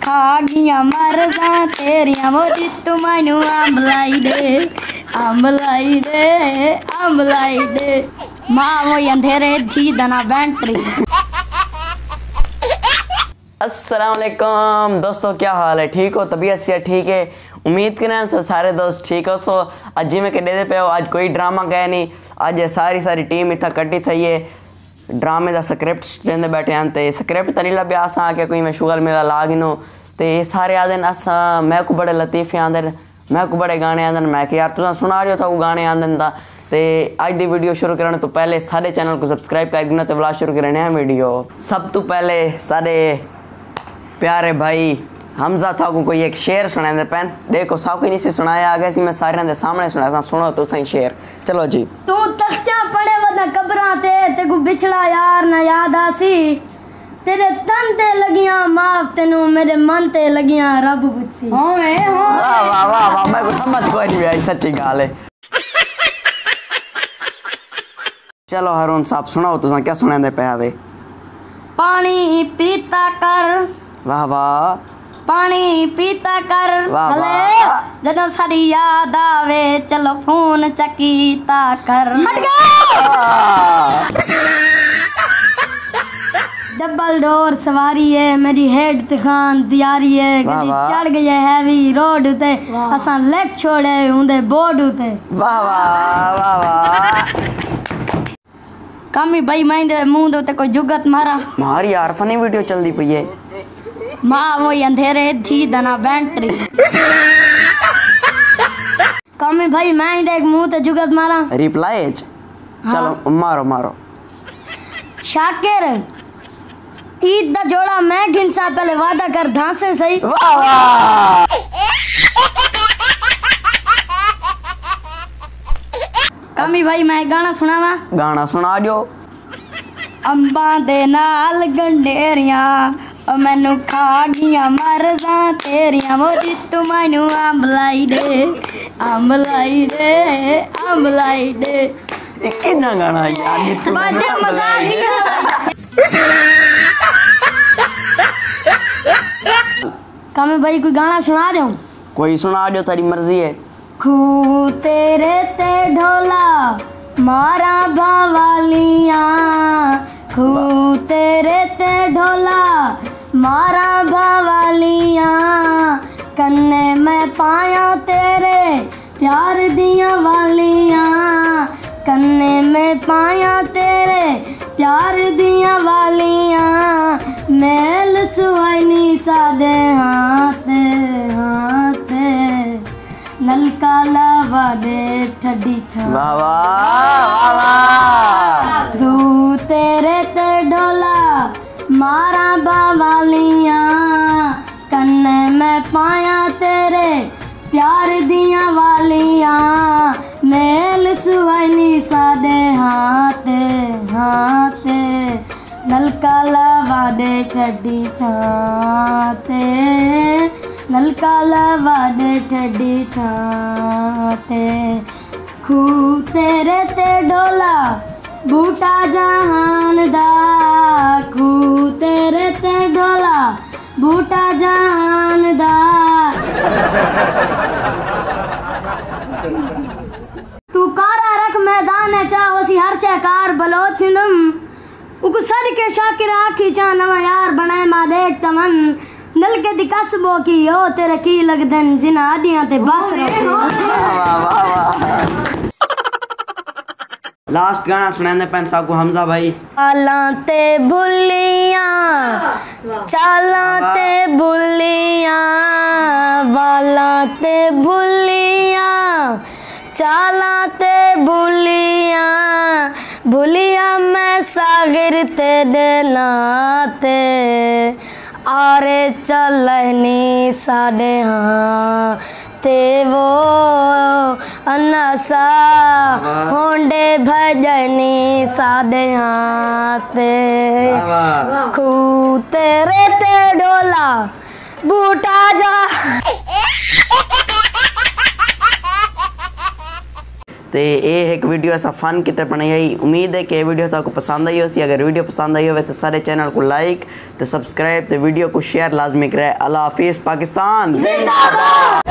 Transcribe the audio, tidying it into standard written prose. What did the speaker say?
खा गया मरदा तेरिया वो जितू मैनू आंबलाई दे माँ वो अंधेरे धी दना बैटरी। अस्सलाम वालेकुम दोस्तों, क्या हाल है? ठीक हो? तबीयत से ठीक है? उम्मीद करें सो सारे दोस्त ठीक हो। सो अज जिमें के दे पे हो, आज कोई ड्रामा गया नहीं। अज सारी टीम इतना कट्ठी थी है ड्रामे का स्क्रिप्ट लेंदे बैठे हैं। तो स्क्रिप्ट तो नहीं लभ्या असा के कोई मशगूल मेरा ला गिनो। तो ये सारे आदन अस मैं को बड़े लतीफ़े आंदन, मैं को बड़े गाने आंदन। मैं कि यार तुम सुना रहे हो था वो गाने आंदन था। तो अज की वीडियो शुरू करने तो पहले सारे चैनल को सबसक्राइब कर देना। तो व्लॉग शुरू करने हैं वीडियो। सब तो पहले सारे प्यारे भाई हमजा था को कोई एक शेर सुना पैन। देखो सब कोई नहीं सी सुनाया, आगे सी मैं सारे सामने सुनाया। सुनो तो सही शेर। चलो जी। तू तख्तियां पड़े वदा कब्रां ते को बिछड़ा यार ना याद आसी। तेरे तन ते लगियां माफ तेनू मेरे मन ते लगियां रब पुछी। वाह वाह वाह वाह, मैं को समझ कोई नहीं आई, सच्ची गाल है। चलो हारून साहब सुनाओ तुसा क्या सुनांदे पे आवे। पानी पीता कर, वाह वाह, पानी पीता कर वाह भले वाह। जदों सारी याद आवे चलो फोन चकीता कर। हट डबल डोर सवारी है मेरी हेड तखान तैयारी है। गड्डी चढ़ गई है हैवी रोड उते असां लेफ्ट छोड़े उंदे बोर्ड उते। वाह वाह वाह वाह। कामी भाई माइंदे मुंह दे उते कोई जुगत मारा मारी यार फनी वीडियो चलदी पई है। माँ वो अंधेरे थी दना बैटरी। कामी भाई मैं देख मुंह ते जुगत मारा रिप्लाई। चलो मारो मारो। शाकिर ईद दा जोड़ा मैं गिनसा पहले वादा कर धांसे सही। वाह वाह। कामी भाई मैं गाना सुनावा। गाना सुना दो। अंबा दे नाल गंडेरियां ओ मैनू खा गया मरदा तेरिया वो जितू मैनू आंबलाई दे। इक्के जा गाना यार नित्तू बाजे मजाक नहीं। कामी भाई कोई गाना सुना रहे हो? कोई सुना दो, तेरी मर्जी है। खू तेरे ते ढोला मारा भावालियां, खू तेरे ते ढोला मारा भावालियां, कन्ने मैं पाया तेरे प्यार दिया वालियां, कन्ने में पाया तेरे प्यार दिया वालियां, मेल सुहानी सादे हाथ नलका लावा दे ठड्डी छा। वाह वाह वाह। तू तेरे ते ढोला मारा बावालियां, कन्ने में पाया तेरे प्यार दिया वालियां, मेल सुहानी सादे हाथ नलका लावा दे ठड्डी छाते, नलका लावा दे ठड्डी छाते। खू तेरे ते ढोला बूटा जहान दा, खू तेरे ते ढोला बूटा जहान दा। तू कारा रख मैदान चाहो सी हर शहकार बलोच तुम उको सर के शाकिर आखी चा नवा यार बनाए मा देख तमन नल के दिकसबो की हो तेरे की लगदन जिन आदियां ते बस रहो। लास्ट गाना सुनाने पैन साहब को हमजा भाई। चालाते भुलियां चालाते भुलियां वालाते भुलियां चालाते भुलियां, भुलिया मैं सागिर ते नाते आरे चलनी साडे हाँ ते वो अनसा होंडे भजनी साडे हाथे, खू तेरे ते डोला बूटा जा। तो ये एक वीडियो ऐसा फन कितने बनाई। उम्मीद है कि वीडियो तो आपको पसंद आई हो। अगर वीडियो पसंद आई हो तो सारे चैनल को लाइक तो सब्सक्राइब तो वीडियो को शेयर लाजमी करें। अल्लाह हाफिज़। पाकिस्तान जिंदाबाद।